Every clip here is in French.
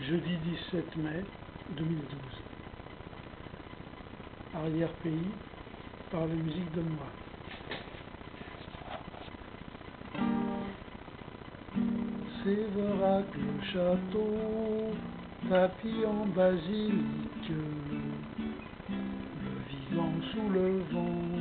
Jeudi 17 mai 2012. Arrière-pays par la musique de moi. Sévérac le château, tapis en basilique, le vivant sous le vent,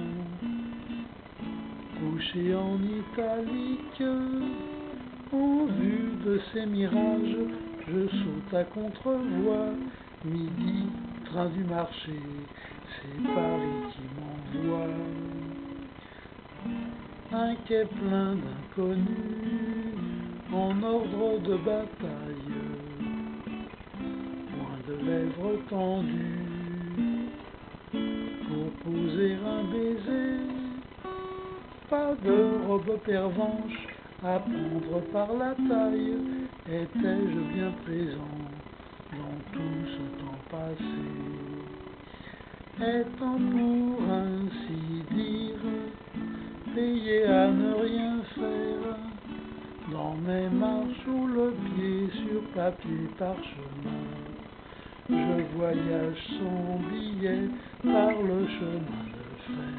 couché en italique, en vue de ces mirages, je saute à contre-voie. Midi, train du marché, c'est Paris qui m'envoie. Un quai plein d'inconnus, en ordre de bataille, point de lèvres tendues, pour poser un baiser. Pas de robe pervenche à prendre par la taille. Étais-je bien présent dans tout ce temps passé, étant pour ainsi dire payé à ne rien faire, dans mes marches ou le pied sur papier parchemin, je voyage sans billet par le chemin de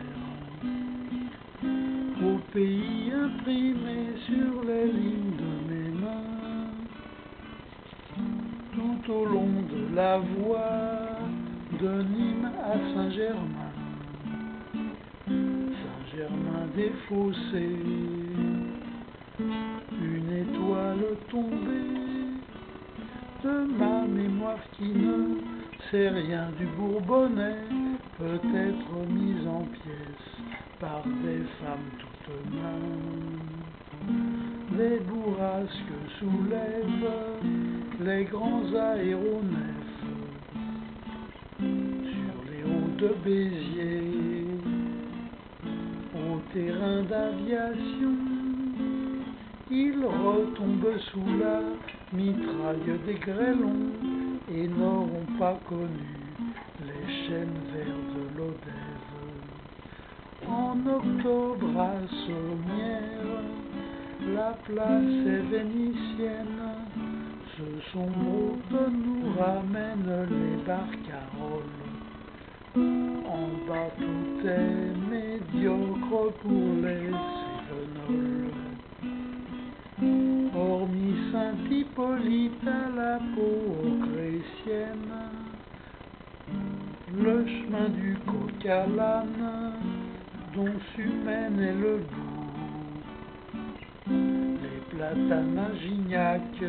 fer, au pays imprimé sur les lignes de mes mains, tout au long de la voie de Nîmes à Saint-Germain, Saint-Germain-des-Fossés, une étoile tombée de ma mémoire qui ne sait rien du Bourbonnais, peut-être mise en pièces par des femmes toutes mains. Les bourrasques soulèvent les grands aéronefs sur les hauts de Béziers, au terrain d'aviation. Ils retombent sous la mitraille des grêlons et n'auront pas connu les chênes verts de l'Odève. En octobre à Sommières, la place est vénitienne. Ce sombre que nous ramènent les barcaroles. En bas tout est médiocre pour les Cévenols. Hormis Saint-Hippolyte à la peau chrétienne, le chemin du coq à l'âne, dont Sumène est le bout, les platanes à Gignac,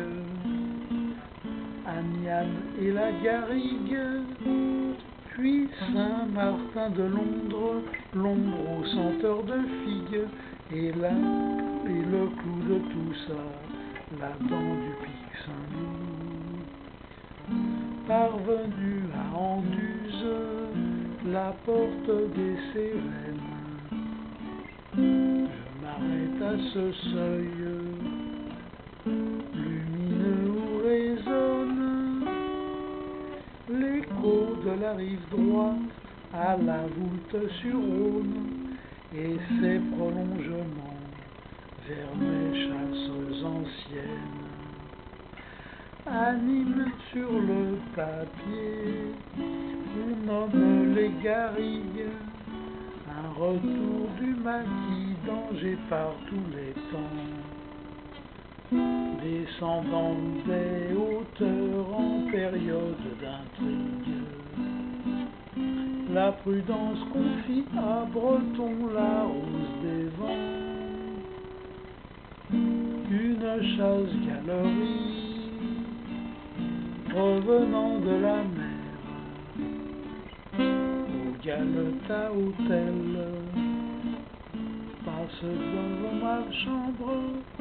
Aniane et la Garrigue, puis Saint-Martin de Londres, l'ombre aux senteurs de figues, et le clou de tout ça, la dent du pic Saint-Loup. Parvenu à Anduze, la porte des Cévennes, je m'arrête à ce seuil lumineux où résonne l'écho de la rive droite à la Voulte sur Rhône et ses prolongements vers mes chasses anciennes. À Nîmes, sur le papier, on nomme les garrigues, un retour du maquis danger par tous les temps, descendant des hauteurs en période d'intrigue. La prudence confie à Breton la rose des vents, une chasse-galerie revenant de la mer, au Galata Hôtel, passe devant ma chambre,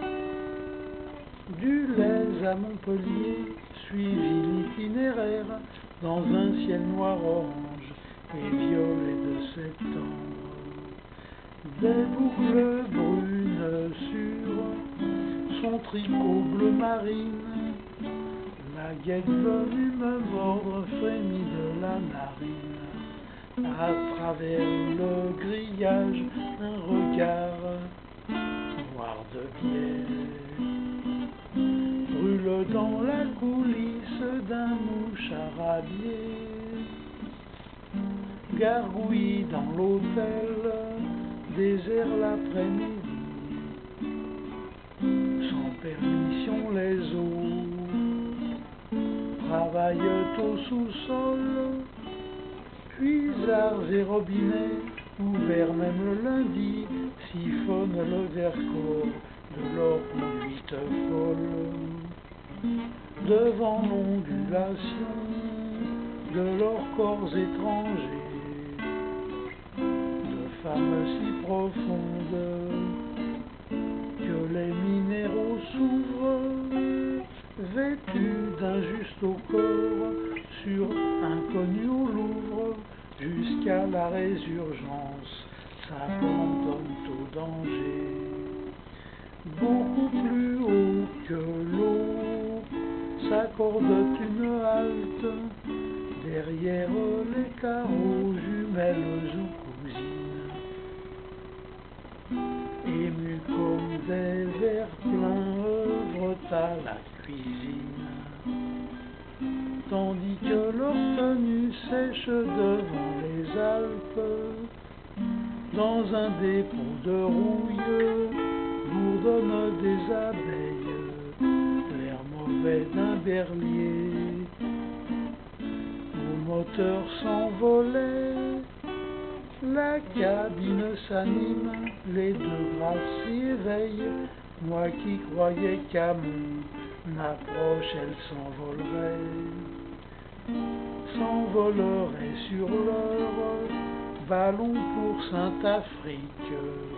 du Lez à Montpellier, suivi l'itinéraire dans un ciel noir orange et violet de septembre. Des boucles brunes sur son tricot bleu marine, la guêpe venue me mordre frémit de la narine. À travers le grillage, un regard noir de bière brûle dans la coulisse d'un moucharadier, gargouille dans l'hôtel, désert l'après-midi, sans permission les eaux travaillent au sous-sol, puisards et robinets, ouverts même le lundi, siphonnent le verre-corps de leur conduite folle. Devant l'ondulation de leurs corps étrangers, de femmes si profondes que les minéraux s'ouvrent, vêtus d'un juste au corps, sur inconnu au Louvre, jusqu'à la résurgence, s'abandonnent au danger. Beaucoup plus haut que l'eau s'accorde une halte, derrière les carreaux, jumelles ou cousines, émus comme des verres pleins, œuvrent à la cuisine, tandis que leur tenue sèche devant les Alpes, dans un dépôt de rouille, bourdonnent des abeilles, l'air mauvais d'un berlier. Au moteur s'envolait, la cabine s'anime, les deux grâces s'y éveillent. Moi qui croyais qu'à mon approche elle s'envolerait sur leur ballon pour Sainte-Afrique,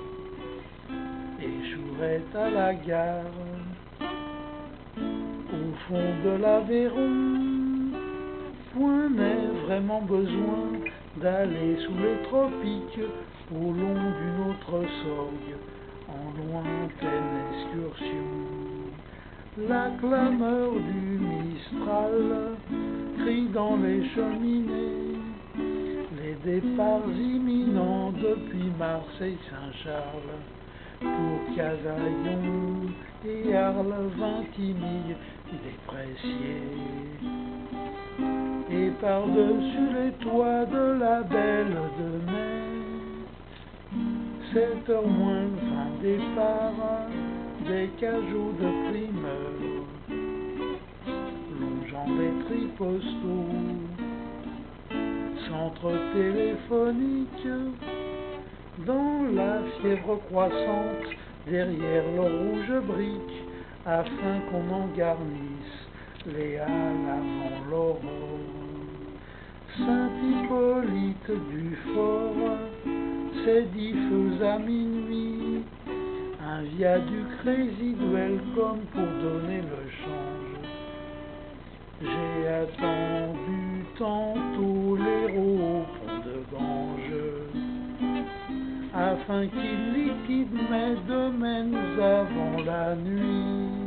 échouerait à la gare, au fond de l'Aveyron. Point n'est vraiment besoin d'aller sous les tropiques, au long d'une autre sorgue, en lointaine excursion. La clameur du Mistral crie dans les cheminées, les départs imminents depuis Marseille-Saint-Charles, pour Cavaillon et Arles, Vintimille, dépréciés. Et par-dessus les toits de la Belle de Mai, 7h moins le fin départ des cajots de primeurs, longeant les tripostaux, centre téléphonique, dans la fièvre croissante, derrière le rouge brique, afin qu'on en garnisse les halles avant l'aurore. Saint-Hippolyte du Fort, ses 10 feux à minuit, un viaduc résiduel comme pour donner le change. J'ai attendu tantôt l'héros au pont de Ganges, afin qu'il liquide mes domaines avant la nuit.